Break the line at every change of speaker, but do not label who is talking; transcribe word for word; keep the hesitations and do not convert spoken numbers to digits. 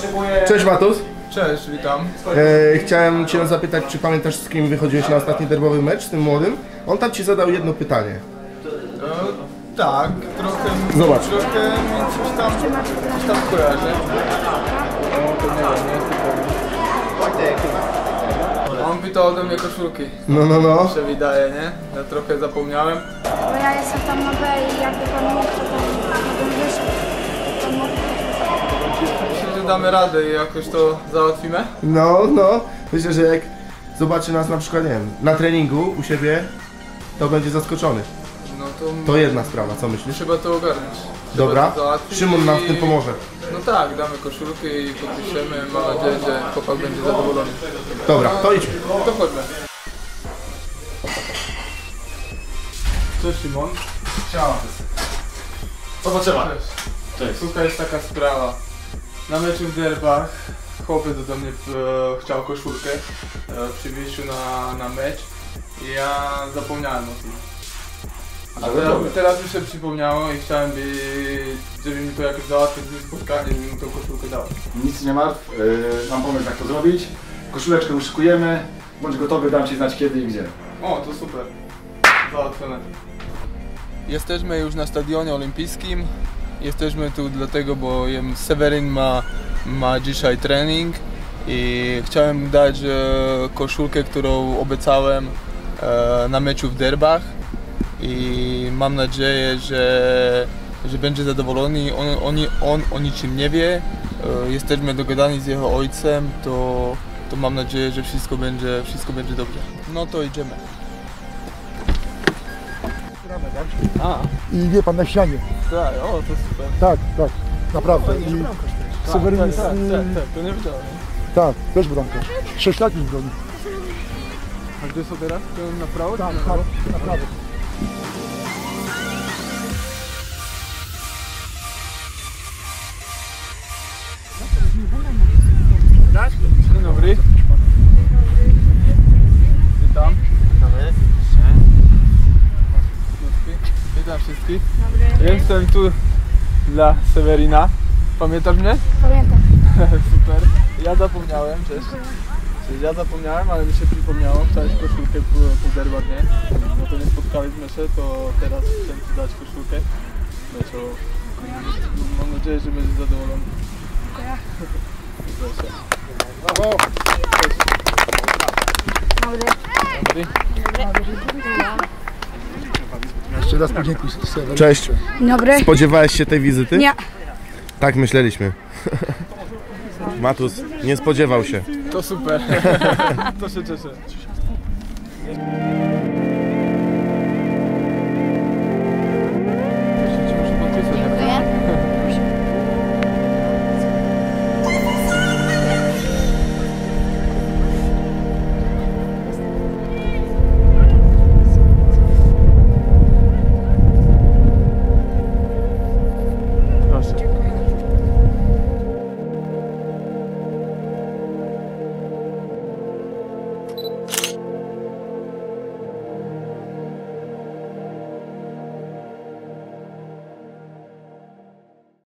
Cześć Matus.
Cześć, witam.
E, chciałem Cię zapytać, czy pamiętasz, z kim wychodziłeś na ostatni derbowy mecz, z tym młodym? On tam Ci zadał jedno pytanie.
No, tak, trochę...
Zobacz.
Trochę mi coś tam, coś tam kojarzę. No, to nie wiem, nie jestem. On pytał ode mnie koszulki.
No, no, no.
Się wydaje, nie? Ja trochę zapomniałem.
Bo ja jestem tam na B i jakby pan mógł, to tam bym wyszedł. To mógł.
Myślę, że damy radę i jakoś to załatwimy.
No, no. Myślę, że jak zobaczy nas na przykład, nie wiem, na treningu u siebie, to będzie zaskoczony.
No to...
To jedna sprawa, co myślisz?
Trzeba to ogarnąć. Trzeba
Dobra.
to załatwić
Szymon nam
i-
w tym pomoże.
No tak, damy koszulki i podpiszemy. Mam nadzieję, że chłopak będzie zadowolony.
Dobra, to idźmy.
To chodźmy. Cześć Szymon.
Siema. Co potrzeba?
Cześć.
Cześć.
Słuchaj, jest taka sprawa. Na meczu w derbach chłopiec ode mnie e, chciał koszulkę e, przy wyjściu na, na mecz i ja zapomniałem o tym. A teraz, teraz mi się przypomniało i chciałem, by, żeby mi to jakoś załatwić z nim spotkanie, żeby mi tą koszulkę dał.
Nic nie martw, yy, mam pomysł jak to zrobić. Koszuleczkę uszykujemy, bądź gotowy, dam Ci znać kiedy i gdzie.
O, to super. Załatwione. Jesteśmy już na stadionie olimpijskim. Jesteśmy tu dlatego, bo Seweryn ma, ma dzisiaj trening i chciałem dać e, koszulkę, którą obiecałem e, na meczu w derbach i mam nadzieję, że, że będzie zadowolony. On, on, on o niczym nie wie. E, jesteśmy dogadani z jego ojcem, to, to mam nadzieję, że wszystko będzie, wszystko będzie dobrze. No to idziemy. A,
I wie pan, na ścianie.
tak, o, to super.
Tak, tak, naprawdę. I Seweryn
tak,
jest...
tak,
y,
tak, tak, to nie wiedziałem.
Tak, też bramkarz. Sześć lat już broni.
A gdzie są teraz? To na prawo?
Tak,
czy na
tak,
lewo?
naprawdę.
Dzień dobry. Witam. Witam wszystkich.
Dobry.
Jestem tu dla Seweryna. Pamiętasz mnie?
Pamiętam.
Super. Ja zapomniałem, cześć. Cześć, ja zapomniałem, ale mi się przypomniało. Chciałeś koszulkę po, po derbach, nie? No to nie spotkaliśmy się, to teraz chcę Ci dać koszulkę. No to mam nadzieję, że będziesz zadowolony.
Dziękuję.
Proszę.
Brawo!
Dobry.
Dobry.
Jeszcze raz podziękuj Seweryn.
Cześć.
Dobry.
Spodziewałeś się tej wizyty?
Nie.
Tak myśleliśmy. Matus nie spodziewał się.
To super. To się cieszę.